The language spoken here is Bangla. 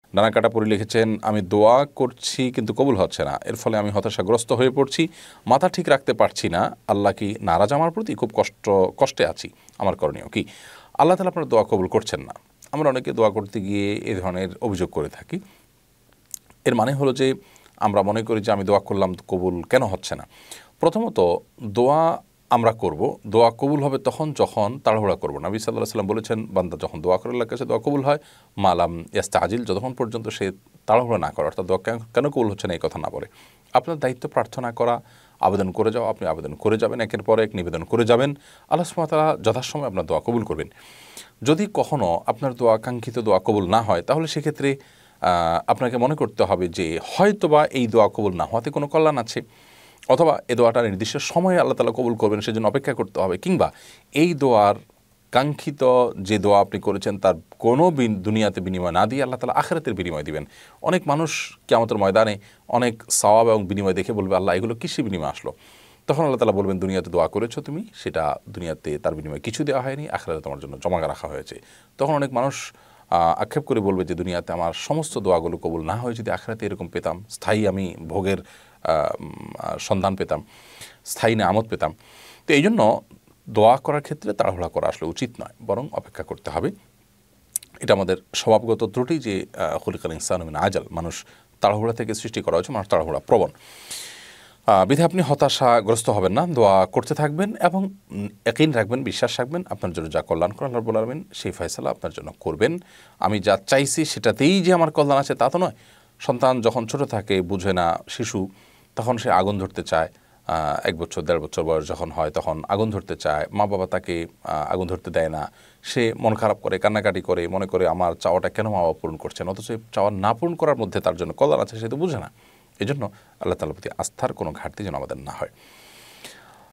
ডানা কাটা পরি লিখেছেন, আমি দোয়া করছি কিন্তু কবুল হচ্ছে না, এর ফলে আমি হতাশাগ্রস্ত হয়ে পড়ছি, মাথা ঠিক রাখতে পারছি না, আল্লাহ কি নারাজ আমার প্রতি? খুব কষ্টে আছি, আমার করণীয় কি? আল্লাহ তাআলা আপনার দোয়া কবুল করছেন না। আমরা অনেকে দোয়া করতে গিয়ে এই ধরনের অভিযোগ করে থাকি। এর মানে হলো যে আমরা মনে করি যে আমি দোয়া করলাম তো কবুল কেন হচ্ছে না। প্রথমত, দোয়া আমরা করব, দোয়া কবুল হবে তখন যখন তাড়াহুড়া করব। নবী সাল্লাল্লাহু আলাইহি ওয়াসাল্লাম বলেছেন, বান্দা যখন দোয়া করে আল্লাহর কাছে দোয়া কবুল হয়, মালাম ইয়াস্তাজিল, যতক্ষণ পর্যন্ত সে তাড়াহুড়া না করে, অর্থাৎ দোয়া কেন কবুল হচ্ছে না এই কথা না বলে। আপনার দায়িত্ব প্রার্থনা করা, আবেদন করে যাও, আপনি আবেদন করে যাবেন, একের পর এক নিবেদন করে যাবেন, আল্লাহ সুবহানাহু ওয়া তাআলা যথাসময়ে আপনার দোয়া কবুল করবেন। যদি কখনও আপনার দোয়া কাঙ্ক্ষিত দোয়া কবুল না হয়, তাহলে সেক্ষেত্রে আপনাকে মনে করতে হবে যে হয়তোবা এই দোয়া কবুল না হওয়াতে কোনো কল্যাণ আছে, অথবা এই দোয়াটা নির্দিষ্ট সময়ে আল্লাহ তাআলা কবুল করবেন, সেজন্য অপেক্ষা করতে হবে, কিংবা এই দোয়ার কাঙ্ক্ষিত যে দোয়া আপনি করেছেন তার কোনো দুনিয়াতে বিনিময় না দিয়ে আল্লাহ তাআলা আখিরাতের বিনিময় দিবেন। অনেক মানুষ কিয়ামতের ময়দানে অনেক সওয়াব এবং বিনিময় দেখে বলবে, আল্লাহ এগুলো কিসের বিনিময় আসলো? তখন আল্লাহ তাআলা বলবেন, দুনিয়াতে দোয়া করেছো তুমি, সেটা দুনিয়াতে তার বিনিময়ে কিছু দেওয়া হয়নি, আখিরাতে তোমার জন্য জমা রাখা হয়েছে। তখন অনেক মানুষ আক্ষেপ করে বলবে যে দুনিয়াতে আমার সমস্ত দোয়াগুলো কবুল না হয়ে যদি আখিরাতে এরকম পেতাম, স্থায়ী আমি ভোগের সন্ধান পেতাম, স্থায়ী নেয়ামত পেতাম। তো এই জন্য দোয়া করার ক্ষেত্রে তাড়াহুড়া করা আসলে উচিত নয়, বরং অপেক্ষা করতে হবে। এটা আমাদের স্বভাবগত ত্রুটি যে খুলিকাল ইনসানু মিন আজাল, মানুষ তাড়াহুড়া থেকে সৃষ্টি করা হয়েছে, মানুষ তাড়াহুড়া প্রবণ। বিধায় আপনি হতাশাগ্রস্ত হবেন না, দোয়া করতে থাকবেন এবং ইয়াকিন রাখবেন, বিশ্বাস রাখবেন আপনার জন্য যা কল্যাণ করেন আল্লাহ রাব্বুল আলামিন সেই ফয়সালা আপনার জন্য করবেন। আমি যা চাইছি সেটাতেই যে আমার কল্যাণ আছে তা তো নয়। সন্তান যখন ছোট থাকে, বুঝে না, শিশু, তখন সে আগুন ধরতে চায়। 1 বছর 1.5 বছর বয়স যখন হয় তখন আগুন ধরতে চায়, মা বাবা তাকে আগুন ধরতে দেয় না, সে মন খারাপ করে, কান্নাকাটি করে, মনে করে আমার চাওয়াটা কেন মা বাবা পূরণ করছেন, অথচ এই চাওয়া না পূরণ করার মধ্যে তার জন্য কল্যাণ আছে সে তো বুঝে না। এই জন্য আল্লাহ তাআলার প্রতি আস্থার কোনো ঘাটতি যেন আমাদের না হয়।